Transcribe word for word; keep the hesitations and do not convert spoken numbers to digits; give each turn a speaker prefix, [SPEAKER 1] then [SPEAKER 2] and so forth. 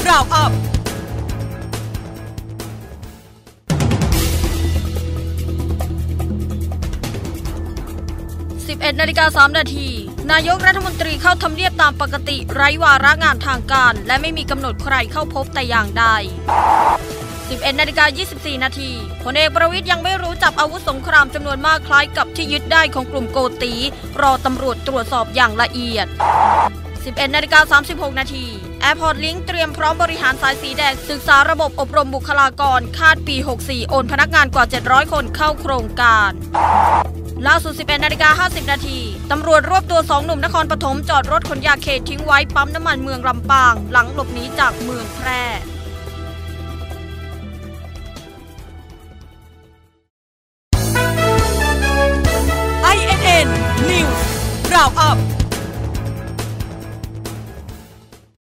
[SPEAKER 1] Round Upสิบเอ็ดนาฬิกาสามนาทีนายกรัฐมนตรีเข้าทำเนียบตามปกติไร้วาระงานทางการและไม่มีกำหนดใครเข้าพบแต่อย่างใดสิบเอ็ดนาฬิกายี่สิบสี่นาทีพลเอกประวิตรยังไม่รู้จับอาวุธสงครามจำนวนมากคล้ายกับที่ยึดได้ของกลุ่มโกตีรอตำรวจตรวจสอบอย่างละเอียดสิบเอ็ดนาฬิกาสามสิบหกนาที Airport Link เตรียมพร้อมบริหารสายสีแดงศึกษาระบบอบรมบุคลากรคาดปีหกสิบสี่โอนพนักงานกว่าเจ็ดร้อยคนเข้าโครงการล่าสุด สิบเอ็ดนาฬิกาห้าสิบนาทีตำรวจรวบตัวสองหนุ่มนครปฐมจอดรถขนยาเคทิ้งไว้ปั๊มน้ำมันเมืองลำปางหลังหลบหนีจากเมืองแพร่ไอ เอ็น เอ็น News Round Up